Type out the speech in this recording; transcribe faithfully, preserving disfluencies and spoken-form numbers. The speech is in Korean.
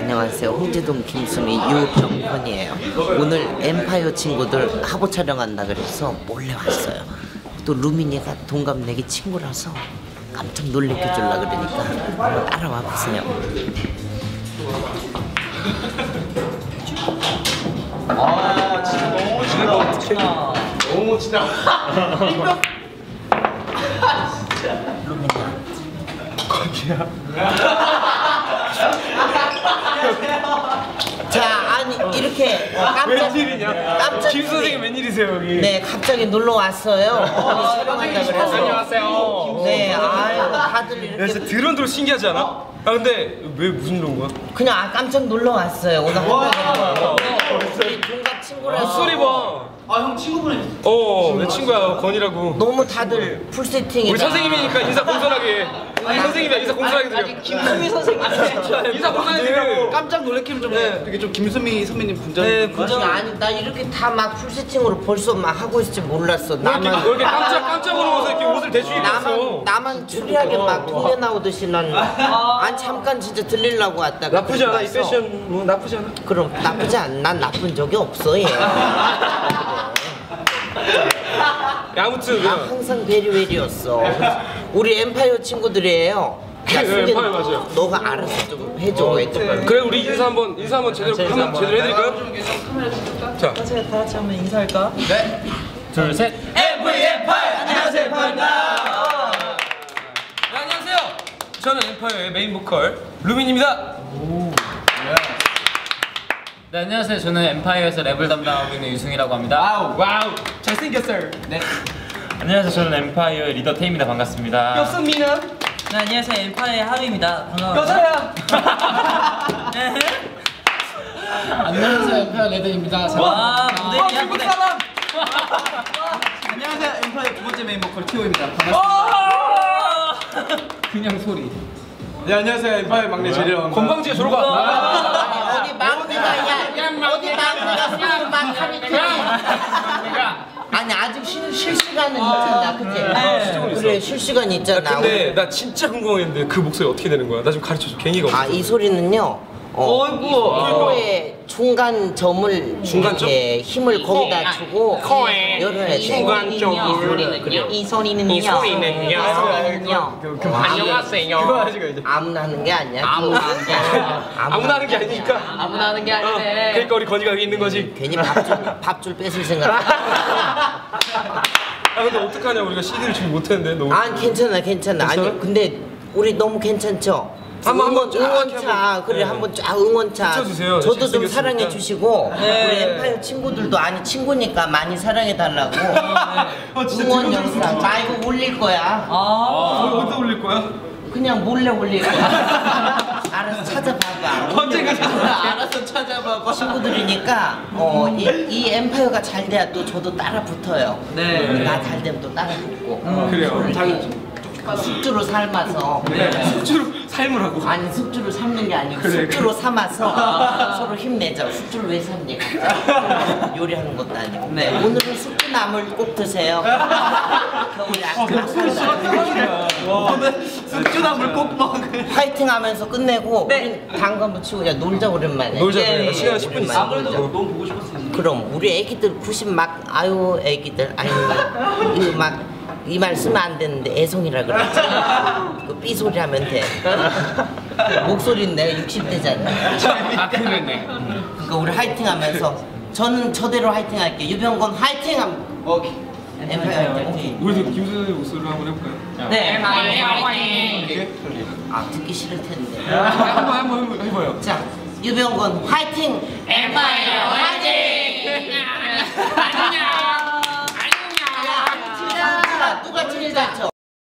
안녕하세요. 홍제동 김수미 유병헌이에요. 오늘 엠파이어 친구들 화보 촬영한다 그래서 몰래 왔어요. 또 루미니가 동갑내기 친구라서 깜짝 놀래켜 줄라 그러니까 한번 따라와 보세요. 아 진짜 너무 지나. 너무 지나. 루미니야. 거기야. 자, 아니 이렇게 깜짝 웬일이냐? 깜짝 김 선생님 웬일이세요 여기? 네, 갑자기 놀러 왔어요. 어, 촬영한다 그래서. 안녕하세요. 네, 아유 다들 이렇게. 야 진짜 드론 드론 신기하지 않아? 아 근데 왜 무슨 이런 거야? 그냥 아, 깜짝 놀러 왔어요. 오늘 한다고. 벌써 우리 동갑 친구라서. 목소리 봐. 아 형 친구분이 어, 내 친구야 건이라고. 너무 다들 풀 세팅이. 우리 선생님이니까 인사 공손하게. 우리 선생님이야 인사 공손하게 드려. 김수미 선생님 인사 공손하게 드리라고. 깜짝 놀래키면 좀 되게 좀 김수미 선배님 분장. 네, 분장 아니 나 이렇게 다 막 풀 세팅으로 벌써 막 하고 있을 줄 몰랐어. 왜 이렇게, 나만 왜 이렇게 깜짝 깜짝으로 와서 이렇게 옷을 대충 입었어? 나만 나만 추리하게 막 통에 나오듯이 난. 안 잠깐 진짜 들리려고 왔다가. 나쁘지 않아 이 왔어. 패션 뭐 나쁘지 않아? 그럼 나쁘지 않. 난 나쁜 적이 없어 얘. 야, 아무튼 나 항상 베리베리였어. 우리 엠파이어 친구들이에요. 야, 네, 승진, 엠파이어 맞아요. 너가 알아서 좀 해줘. 왜 좀. 그래 우리 인사 한번 인사 한번 제대로 한번 제대로 해드릴까요? 자, 다 같이 한번 인사할까? 네, 둘, 셋. 엠브이 엠파이어 안녕하세요 엠파이어입니다. 네, 안녕하세요. 저는 엠파이어의 메인 보컬 루민입니다. 네, 안녕하세요. 저는 엠파이어에서 랩을 담당하고 있는 유승이라고 합니다. 와우, 와우, 잘생겼어요. 네. 안녕하세요. 저는 엠파이어의 리더 태입니다. 반갑습니다. 엽승민은 네, 안녕하세요. 엠파이어의 하루입니다. 반가워요. 여자야. 네. 안녕하세요, 엠파이어 레드입니다. 와, 무대 어, 예약 중국 무대. 사람. 안녕하세요 엠파이어 두 번째 메인 보컬 티오입니다. 반갑습니다. 그냥 소리. 네 안녕하세요 엠파이어 막내 제리라고 합니다. 건방지게 졸가. 아니, 어디 막내가 야, 어디 막내가 술을 막 하니까. 아니 아직 실, 실시간은 있잖아, 그치? 네. 그래 실시간 있잖아. 근데 나 진짜 궁금했는데 그 목소리 어떻게 되는 거야? 나 좀 가르쳐줘. 갱이가 없어. 아 이 소리는요. 어, 어이구. 코의 중간 점을 중간점? 이렇게 힘을 거기다 주고 코에 열어야 돼. 중간점. 이 소리는요. 이 소리는요. 이 소리는요. 이 소리는요. 안녕하세요. 그거 하시고 이제. 아무나 하는 게 아니야. 아무나 하는 게 아니야. 아무나 하는 게 아니니까. 아무나 하는 게 아닌데. 어, 그러니까 우리 건이가 여기 있는 거지. 괜히 밥줄 밥줄 뺏을 생각. 아 근데 어떡하냐 우리가 씨디를 준비 못했는데 너무. 아 괜찮아 괜찮아. 괜찮아? 아니 근데 우리 너무 괜찮죠. 한번, 응원, 한번 쫙 응원차 한번. 그래 네. 한번 쫙 응원차. 붙여주세요. 저도 좀 잘생겼으니까. 사랑해 주시고 네. 우리 엠파이어 친구들도 아니 친구니까 많이 사랑해 달라고. 어, 진짜 응원 들어줄 영상 라이브 올릴 거야. 아, 어디다 올릴 거야? 그냥 몰래 올릴 거야. 알아서 찾아봐봐. 언젠가 찾아봐. 알아서 찾아봐봐. 친구들이니까 어, 이, 이 엠파이어가 잘 돼야 또 저도 따라 붙어요. 네. 나 잘 되면 또 따라 붙고. 그래요. 당연히 숙주로 삶아서. 숙주로 삶을 하고. 아니 숙주를 삶는 게 아니고 그래, 숙주로 삼아서 서로 힘내자. 숙주를 왜 삶냐? 요리하는 것도 아니고. 네. 오늘은 숙주나물 꼭 드세요. 겨울에 아까 오늘 숙주나물 꼭 먹어. 파이팅하면서 끝내고 네. 우린 당근 붙이고 그냥 놀자 오랜만에. 놀자. 예, 네. 시간 예, 십 분 있어. 오랜만에 아무래도 놀자. 너무 보고 싶었어요. 그럼 우리 애기들 구십 막 아유 애기들 아유 이거 막 이 말 쓰면 안 되는데 애송이라 그랬지. 그 삐 소리 하면 돼. 목소리는 내가 육십 대잖아. 아, 그러네. 그러니까 우리 화이팅하면서 저는 저대로 화이팅할게. 유병건 화이팅함. 오케이. 엠파이어 화이팅. 우리도 김수현의 목소리로 한번 해볼까요? 네. 아 듣기 싫을 텐데. 한번 한번 해보- 해봐요. 자 유병건 화이팅. 엠파이어 화이팅! 안녕! 야, 누가 제일 잘 쳐?